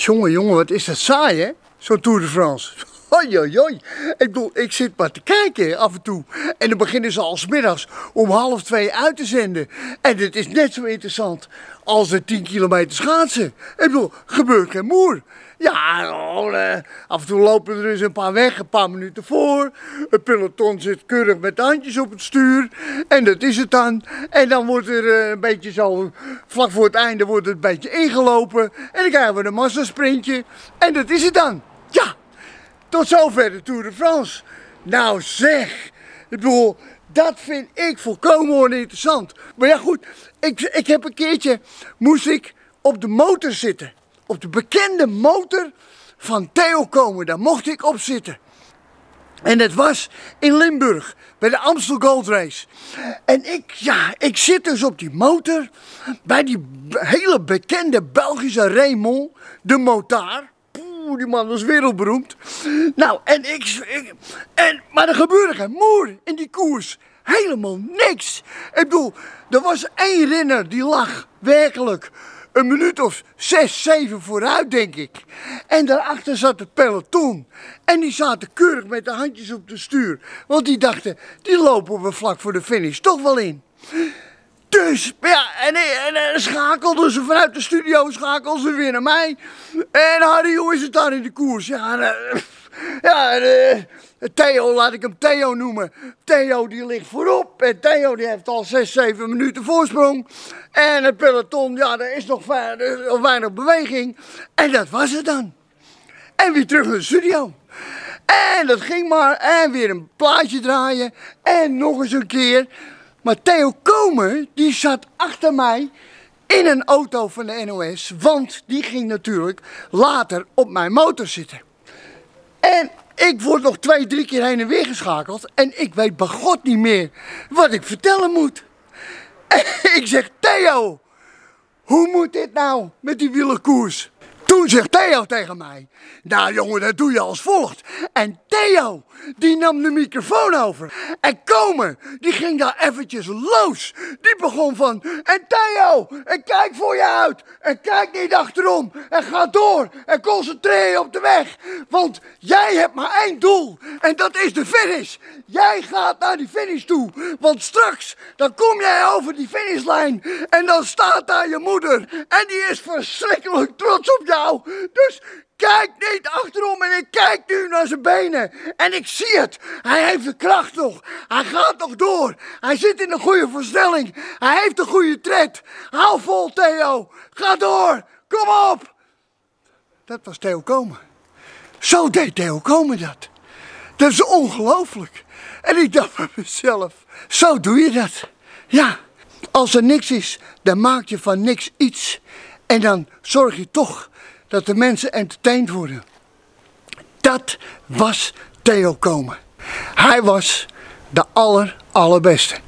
Jongen, jongen, wat is dat saai, hè? Zo'n Tour de France. Hoi, hoi, hoi. Ik bedoel, ik zit maar te kijken af en toe. En dan beginnen ze al 's middags om 1:30 uit te zenden. En het is net zo interessant als de 10 kilometer schaatsen. Ik bedoel, gebeurt geen moer. Ja, af en toe lopen er eens een paar weg, een paar minuten voor. Het peloton zit keurig met de handjes op het stuur. En dat is het dan. En dan wordt er een beetje zo, vlak voor het einde wordt het een beetje ingelopen. En dan krijgen we een massasprintje. En dat is het dan. Ja, tot zover de Tour de France. Nou zeg, ik bedoel, dat vind ik volkomen oninteressant. Maar ja goed, ik heb een keertje, moest ik op de motor zitten. Op de bekende motor van Theo Komen, daar mocht ik op zitten. En dat was in Limburg, bij de Amstel Gold Race. En ik zit dus op die motor, bij die hele bekende Belgische Raymond, de Motard. Poeh, die man was wereldberoemd. Nou, maar er gebeurde geen moer in die koers. Helemaal niks. Ik bedoel, er was één renner die lag werkelijk een minuut of 6, 7 vooruit, denk ik. En daarachter zat het peloton. En die zaten keurig met de handjes op de stuur. Want die dachten, die lopen we vlak voor de finish toch wel in. Dus, ja, en schakelden ze vanuit de studio, schakelden ze weer naar mij. En Harry, hoe is het daar in de koers? Theo, laat ik hem Theo noemen. Theo die ligt voorop en Theo die heeft al 6, 7 minuten voorsprong. En het peloton, ja, er is nog weinig beweging. En dat was het dan. En weer terug naar de studio. En dat ging maar, en weer een plaatje draaien. En nog eens een keer. Maar Theo Komen, die zat achter mij in een auto van de NOS. Want die ging natuurlijk later op mijn motor zitten. En ik word nog 2, 3 keer heen en weer geschakeld. En ik weet bij God niet meer wat ik vertellen moet. En ik zeg, Theo, hoe moet dit nou met die wielerkoers? Toen zegt Theo tegen mij, nou jongen, dat doe je als volgt. En Theo, die nam de microfoon over. En Komen, die ging daar eventjes los. Die begon van, en Theo, en kijk voor je uit. En kijk niet achterom. En ga door. En concentreer je op de weg. Want jij hebt maar één doel. En dat is de finish. Jij gaat naar die finish toe. Want straks, dan kom jij over die finishlijn. En dan staat daar je moeder. En die is verschrikkelijk trots op jou. Dus kijk niet achterom en ik kijk nu naar zijn benen. En ik zie het. Hij heeft de kracht nog. Hij gaat nog door. Hij zit in een goede versnelling. Hij heeft een goede tred. Hou vol, Theo. Ga door. Kom op. Dat was Theo Komen. Zo deed Theo Komen dat. Dat is ongelooflijk. En ik dacht bij mezelf, zo doe je dat. Ja, als er niks is, dan maak je van niks iets. En dan zorg je toch dat de mensen entertained worden. Dat was Theo Komen. Hij was de allerbeste.